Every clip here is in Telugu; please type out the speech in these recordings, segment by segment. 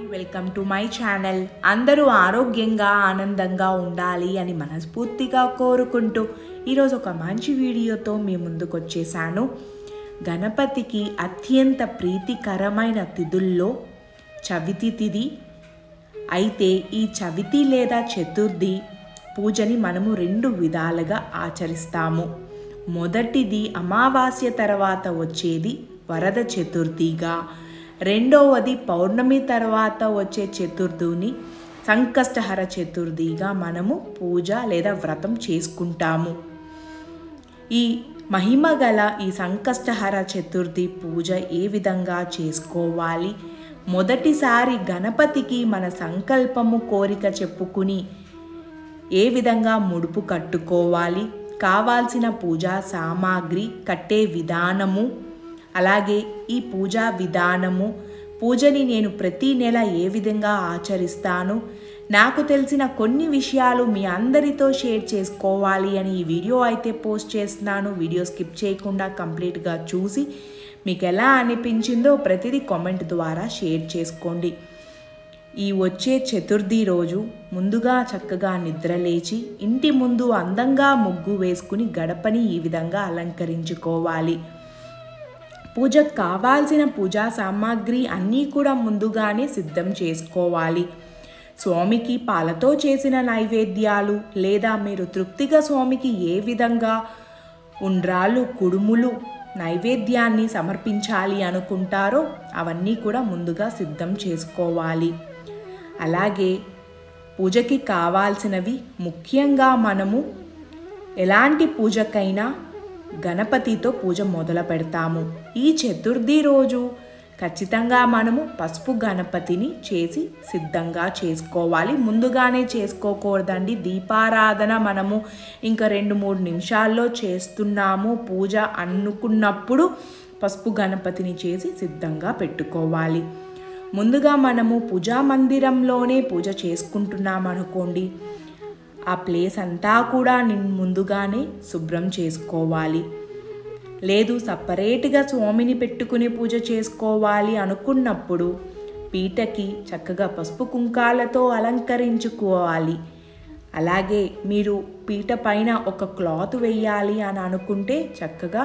Welcome to my channel. అందరూ ఆరోగ్యంగా ఆనందంగా ఉండాలి అని మనస్ఫూర్తిగా కోరుకుంటూ ఈరోజు ఒక మంచి వీడియోతో మీ ముందుకు వచ్చేసాను. గణపతికి అత్యంత ప్రీతికరమైన తిథుల్లో చవితి తిథి. అయితే ఈ చవితి లేదా చతుర్థి పూజని మనము 2 విధాలుగా ఆచరిస్తాము. మొదటిది అమావాస్య తర్వాత వచ్చేది వరద చతుర్థిగా, రెండవది పౌర్ణమి తర్వాత వచ్చే చతుర్థిని సంకష్టహర చతుర్థిగా మనము పూజ లేదా వ్రతం చేసుకుంటాము. ఈ మహిమ గల ఈ సంకష్టహర చతుర్థి పూజ ఏ విధంగా చేసుకోవాలి, మొదటిసారి గణపతికి మన సంకల్పము కోరిక చెప్పుకుని ఏ విధంగా ముడుపు కట్టుకోవాలి, కావాల్సిన పూజా సామాగ్రి, కట్టే విధానము, అలాగే ఈ పూజా విధానము, పూజని నేను ప్రతి నెల ఏ విధంగా ఆచరిస్తాను, నాకు తెలిసిన కొన్ని విషయాలు మీ అందరితో షేర్ చేసుకోవాలి అని ఈ వీడియో అయితే పోస్ట్ చేస్తున్నాను. వీడియో స్కిప్ చేయకుండా కంప్లీట్గా చూసి మీకు ఎలా అనిపించిందో ప్రతిదీ కామెంట్ ద్వారా షేర్ చేసుకోండి. ఈ వచ్చే చతుర్థి రోజు ముందుగా చక్కగా నిద్రలేచి ఇంటి ముందు అందంగా ముగ్గు వేసుకుని గడపని ఈ విధంగా అలంకరించుకోవాలి. పూజకు కావాల్సిన పూజా సామాగ్రి అన్నీ కూడా ముందుగానే సిద్ధం చేసుకోవాలి. స్వామికి పాలతో చేసిన నైవేద్యాలు లేదా మీరు తృప్తిగా స్వామికి ఏ విధంగా ఉండ్రాళ్ళు, కుడుములు నైవేద్యాన్ని సమర్పించాలి అనుకుంటారో అవన్నీ కూడా ముందుగా సిద్ధం చేసుకోవాలి. అలాగే పూజకి కావాల్సినవి ముఖ్యంగా మనము ఎలాంటి పూజకైనా గణపతితో పూజ మొదలు పెడతాము. ఈ చతుర్థి రోజు ఖచ్చితంగా మనము పసుపు గణపతిని చేసి సిద్ధంగా చేసుకోవాలి. ముందుగానే చేసుకోకూడదండి. దీపారాధన మనము ఇంకా 2-3 నిమిషాల్లో చేస్తున్నాము పూజ అనుకున్నప్పుడు పసుపు గణపతిని చేసి సిద్ధంగా పెట్టుకోవాలి. ముందుగా మనము పూజా మందిరంలోనే పూజ చేసుకుంటున్నాం అనుకోండి, ఆ ప్లేస్ అంతా కూడా ముందుగానే శుభ్రం చేసుకోవాలి. లేదు సపరేట్గా స్వామిని పెట్టుకుని పూజ చేసుకోవాలి అనుకున్నప్పుడు పీటకి చక్కగా పసుపు కుంకాలతో అలంకరించుకోవాలి. అలాగే మీరు పీట పైన ఒక క్లాత్ వేయాలి అని అనుకుంటే చక్కగా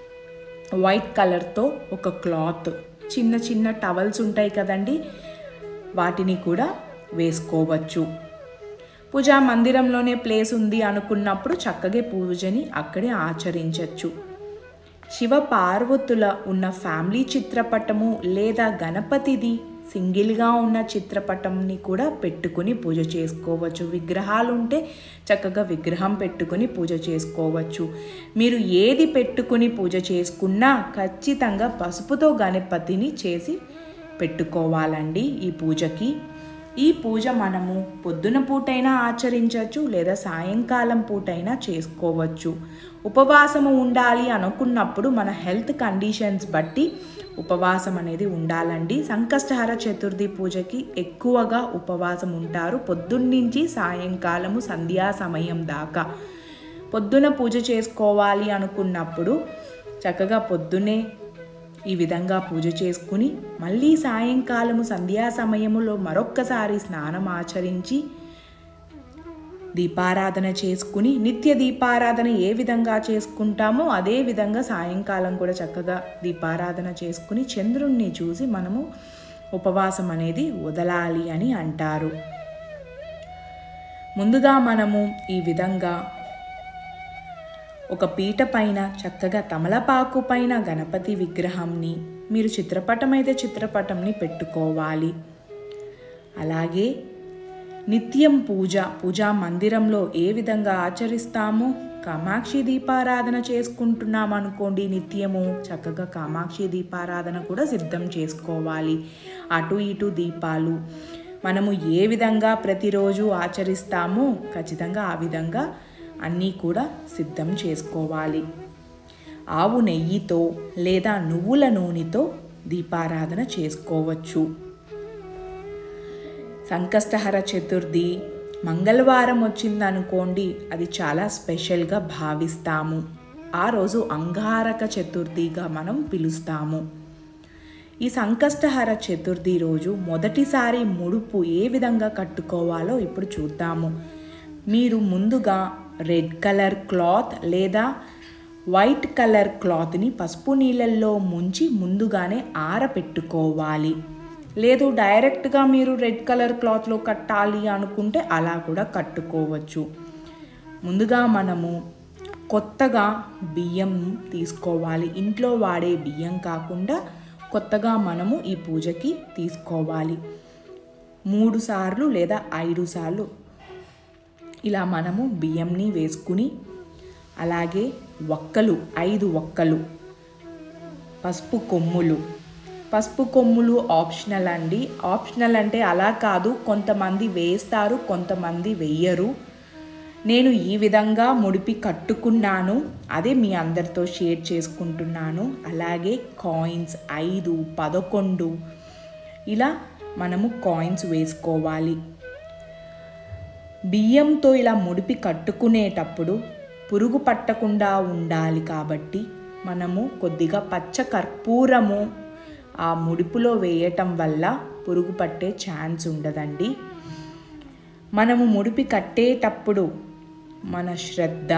వైట్ కలర్తో ఒక క్లాత్, చిన్న చిన్న టవల్స్ ఉంటాయి కదండి, వాటిని కూడా వేసుకోవచ్చు. పూజా మందిరంలోనే ప్లేస్ ఉంది అనుకున్నప్పుడు చక్కగా పూజని అక్కడే ఆచరించవచ్చు. శివ పార్వతుల ఉన్న ఫ్యామిలీ చిత్రపటము లేదా గణపతిది సింగిల్గా ఉన్న చిత్రపటంని కూడా పెట్టుకుని పూజ చేసుకోవచ్చు. విగ్రహాలు ఉంటే చక్కగా విగ్రహం పెట్టుకుని పూజ చేసుకోవచ్చు. మీరు ఏది పెట్టుకుని పూజ చేసుకున్నా ఖచ్చితంగా పసుపుతో గణపతిని చేసి పెట్టుకోవాలండి ఈ పూజకి. ఈ పూజ మనము పొద్దున పూటైనా ఆచరించవచ్చు లేదా సాయంకాలం పూటైనా చేసుకోవచ్చు. ఉపవాసము ఉండాలి అనుకున్నప్పుడు మన హెల్త్ కండిషన్స్ బట్టి ఉపవాసం అనేది ఉండాలండి. సంకష్టహర చతుర్థి పూజకి ఎక్కువగా ఉపవాసం ఉంటారు పొద్దున్నుంచి సాయంకాలము సంధ్యా సమయం దాకా. పొద్దున పూజ చేసుకోవాలి అనుకున్నప్పుడు చక్కగా పొద్దునే ఈ విధంగా పూజ చేసుకుని మళ్ళీ సాయంకాలము సంధ్యా సమయములో మరొక్కసారి స్నానం ఆచరించి దీపారాధన చేసుకుని, నిత్య దీపారాధన ఏ విధంగా చేసుకుంటామో అదే విధంగా సాయంకాలం కూడా చక్కగా దీపారాధన చేసుకుని చంద్రుణ్ణి చూసి మనము ఉపవాసం అనేది వదలాలి అని అంటారు. ముందుగా మనము ఈ విధంగా ఒక పీట పైన చక్కగా తమలపాకు పైన గణపతి విగ్రహంని, మీరు చిత్రపటం అయితే చిత్రపటంని పెట్టుకోవాలి. అలాగే నిత్యం పూజా మందిరంలో ఏ విధంగా ఆచరిస్తామో, కామాక్షి దీపారాధన చేసుకుంటున్నాం అనుకోండి నిత్యము, చక్కగా కామాక్షి దీపారాధన కూడా సిద్ధం చేసుకోవాలి. అటు ఇటు దీపాలు మనము ఏ విధంగా ప్రతిరోజు ఆచరిస్తామో ఖచ్చితంగా ఆ విధంగా అన్నీ కూడా సిద్ధం చేసుకోవాలి. ఆవు నెయ్యితో లేదా నువ్వుల నూనెతో దీపారాధన చేసుకోవచ్చు. సంకష్టహర చతుర్థి మంగళవారం వచ్చిందనుకోండి, అది చాలా స్పెషల్గా భావిస్తాము. ఆ రోజు అంగారక చతుర్థిగా మనం పిలుస్తాము. ఈ సంకష్టహర చతుర్థి రోజు మొదటిసారి ముడుపు ఏ విధంగా కట్టుకోవాలో ఇప్పుడు చూద్దాము. మీరు ముందుగా రెడ్ కలర్ క్లాత్ లేదా వైట్ కలర్ క్లాత్ని పసుపు నీళ్ళల్లో ముంచి ముందుగానే ఆరబెట్టుకోవాలి. లేదు డైరెక్ట్గా మీరు రెడ్ కలర్ క్లాత్లో కట్టాలి అనుకుంటే అలా కూడా కట్టుకోవచ్చు. ముందుగా మనము కొత్తగా బియ్యం తీసుకోవాలి. ఇంట్లో వాడే బియ్యం కాకుండా కొత్తగా మనము ఈ పూజకి తీసుకోవాలి. 3 సార్లు లేదా 5 సార్లు ఇలా మనము బియ్యంని వేసుకుని, అలాగే వక్కలు 5 వక్కలు, పసుపు కొమ్ములు ఆప్షనల్ అండి. ఆప్షనల్ అంటే అలా కాదు, కొంతమంది వేస్తారు, కొంతమంది వెయ్యరు. నేను ఈ విధంగా ముడిపి కట్టుకున్నాను, అదే మీ అందరితో షేర్ చేసుకుంటున్నాను. అలాగే కాయిన్స్ 5, 11 ఇలా మనము కాయిన్స్ వేసుకోవాలి. బియ్యంతో ఇలా ముడిపి కట్టుకునేటప్పుడు పురుగు పట్టకుండా ఉండాలి కాబట్టి మనము కొద్దిగా పచ్చ కర్పూరము ఆ ముడుపులో వేయటం వల్ల పురుగు పట్టే ఛాన్స్ ఉండదండి. మనము ముడిపి కట్టేటప్పుడు మన శ్రద్ధ,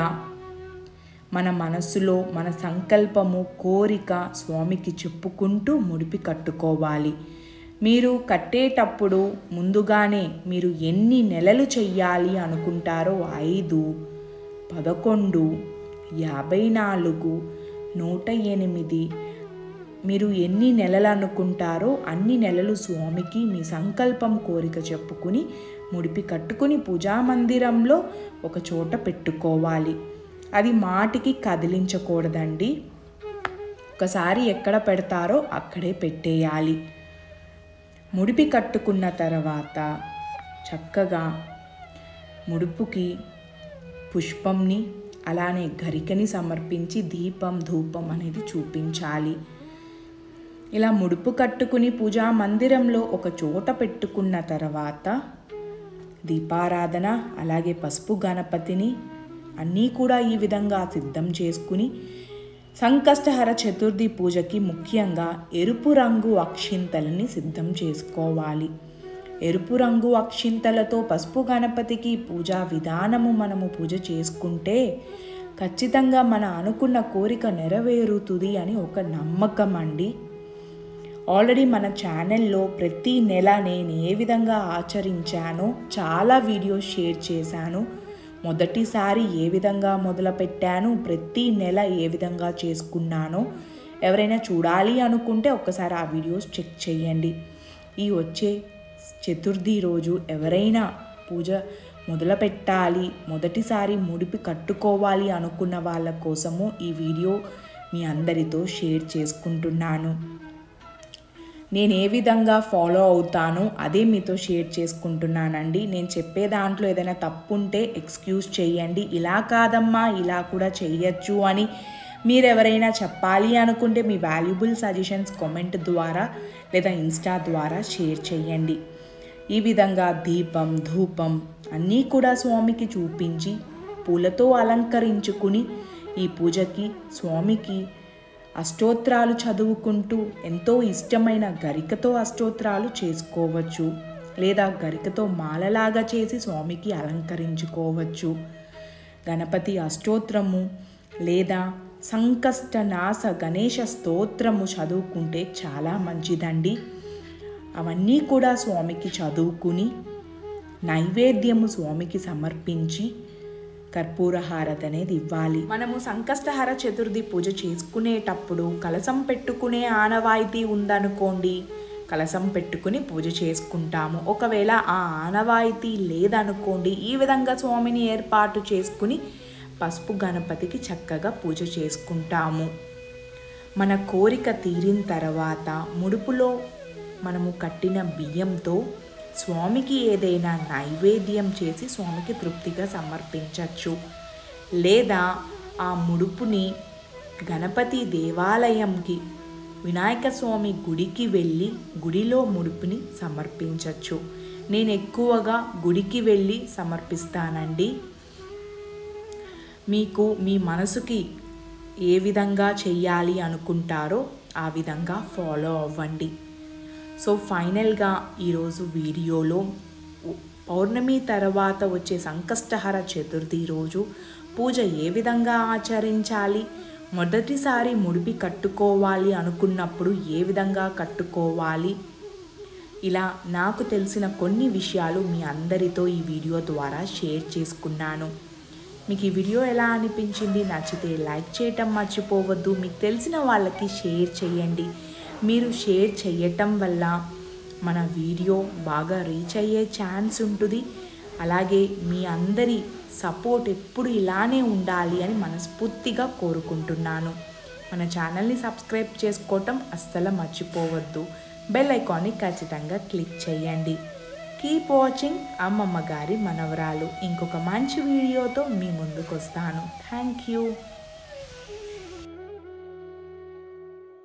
మన మనసులో మన సంకల్పము, కోరిక స్వామికి చెప్పుకుంటూ ముడిపి కట్టుకోవాలి. మీరు కట్టేటప్పుడు ముందుగానే మీరు ఎన్ని నెలలు చెయ్యాలి అనుకుంటారో 5, 11, 54, 108 మీరు ఎన్ని నెలలు అనుకుంటారో అన్ని నెలలు స్వామికి మీ సంకల్పం, కోరిక చెప్పుకుని ముడిపి కట్టుకుని పూజామందిరంలో ఒక చోట పెట్టుకోవాలి. అది మాటికి కదిలించకూడదండి. ఒకసారి ఎక్కడ పెడతారో అక్కడే పెట్టేయాలి. ముడిపి కట్టుకున్న తర్వాత చక్కగా ముడుపుకి పుష్పంని అలానే గరికని సమర్పించి దీపం, ధూపం అనేది చూపించాలి. ఇలా ముడుపు కట్టుకుని పూజా మందిరంలో ఒక చోట పెట్టుకున్న తర్వాత దీపారాధన, అలాగే పసుపు గణపతిని అన్నీ కూడా ఈ విధంగా సిద్ధం చేసుకుని సంకష్టహర చతుర్థి పూజకి ముఖ్యంగా ఎరుపు రంగు అక్షింతలని సిద్ధం చేసుకోవాలి. ఎరుపు రంగు అక్షింతలతో పసుపు గణపతికి పూజా విధానము మనము పూజ చేసుకుంటే ఖచ్చితంగా మన అనుకున్న కోరిక నెరవేరుతుంది అని ఒక నమ్మకం అండి. ఆల్రెడీ మన ఛానల్లో ప్రతి నెల నేను ఏ విధంగా ఆచరించానో చాలా వీడియోస్ షేర్ చేశాను. మొదటిసారి ఏ విధంగా మొదలుపెట్టాను, ప్రతి నెల ఏ విధంగా చేసుకున్నానో ఎవరైనా చూడాలి అనుకుంటే ఒక్కసారి ఆ వీడియోస్ చెక్ చేయండి. ఈ వచ్చే చతుర్థి రోజు ఎవరైనా పూజ మొదలుపెట్టాలి, మొదటిసారి ముడిపి కట్టుకోవాలి అనుకున్న వాళ్ళ కోసము ఈ వీడియో మీ అందరితో షేర్ చేసుకుంటున్నాను. నేను ఏ విధంగా ఫాలో అవుతానో అదే మీతో షేర్ చేసుకుంటున్నానండి. నేను చెప్పే దాంట్లో ఏదైనా తప్పు ఉంటే ఎక్స్క్యూజ్ చేయండి. ఇలా కాదమ్మా ఇలా కూడా చేయొచ్చు అని మీరు ఎవరైనా చెప్పాలి అనుకుంటే మీ వాల్యుబుల్ సజెషన్స్ కామెంట్ ద్వారా లేదా ఇన్స్టా ద్వారా షేర్ చేయండి. ఈ విధంగా దీపం, ధూపం అన్నీ కూడా స్వామికి చూపించి పూలతో అలంకరించుకుని ఈ పూజకి స్వామికి అష్టోత్రాలు చదువుకుంటూ ఎంతో ఇష్టమైన గరికతో అష్టోత్రాలు చేసుకోవచ్చు, లేదా గరికతో మాలలాగా చేసి స్వామికి అలంకరించుకోవచ్చు. గణపతి అష్టోత్రము లేదా సంకష్టనాశ గణేశ స్తోత్రము చదువుకుంటే చాలా మంచిదండి. అవన్నీ కూడా స్వామికి చదువుకుని నైవేద్యము స్వామికి సమర్పించి కర్పూర హారతి అనేది ఇవ్వాలి. మనము సంకష్టహర చతుర్థి పూజ చేసుకునేటప్పుడు కలశం పెట్టుకునే ఆనవాయితీ ఉందనుకోండి, కలశం పెట్టుకుని పూజ చేసుకుంటాము. ఒకవేళ ఆ ఆనవాయితీ లేదనుకోండి, ఈ విధంగా స్వామిని ఏర్పాటు చేసుకుని పసుపు గణపతికి చక్కగా పూజ చేసుకుంటాము. మన కోరిక తీరిన తర్వాత ముడుపులో మనము కట్టిన బియ్యంతో స్వామికి ఏదైనా నైవేద్యం చేసి స్వామికి తృప్తిగా సమర్పించవచ్చు. లేదా ఆ ముడుపుని గణపతి దేవాలయంకి, వినాయక స్వామి గుడికి వెళ్ళి గుడిలో ముడుపుని సమర్పించవచ్చు. నేను ఎక్కువగా గుడికి వెళ్ళి సమర్పిస్తానండి. మీకు మీ మనసుకి ఏ విధంగా చెయ్యాలి అనుకుంటారో ఆ విధంగా ఫాలో అవ్వండి. సో ఫైనల్గా ఈరోజు వీడియోలో పౌర్ణమి తర్వాత వచ్చే సంకష్టహర చతుర్థి రోజు పూజ ఏ విధంగా ఆచరించాలి, మొదటిసారి ముడిపి కట్టుకోవాలి అనుకున్నప్పుడు ఏ విధంగా కట్టుకోవాలి, ఇలా నాకు తెలిసిన కొన్ని విషయాలు మీ అందరితో ఈ వీడియో ద్వారా షేర్ చేసుకున్నాను. మీకు ఈ వీడియో ఎలా అనిపించింది? నచ్చితే లైక్ చేయటం మర్చిపోవద్దు. మీకు తెలిసిన వాళ్ళకి షేర్ చేయండి. మీరు షేర్ చేయటం వల్ల మన వీడియో బాగా రీచ్ అయ్యే ఛాన్స్ ఉంటుంది. అలాగే మీ అందరి సపోర్ట్ ఎప్పుడు ఇలానే ఉండాలి అని మనస్ఫూర్తిగా కోరుకుంటున్నాను. మన ఛానల్ని సబ్స్క్రైబ్ చేసుకోవటం అస్సలు మర్చిపోవద్దు. బెల్ ఐకాన్ని ఖచ్చితంగా క్లిక్ చేయండి. కీప్ వాచింగ్ అమ్మమ్మ గారి మనవరాలు. ఇంకొక మంచి వీడియోతో మీ ముందుకు వస్తాను. Thank you.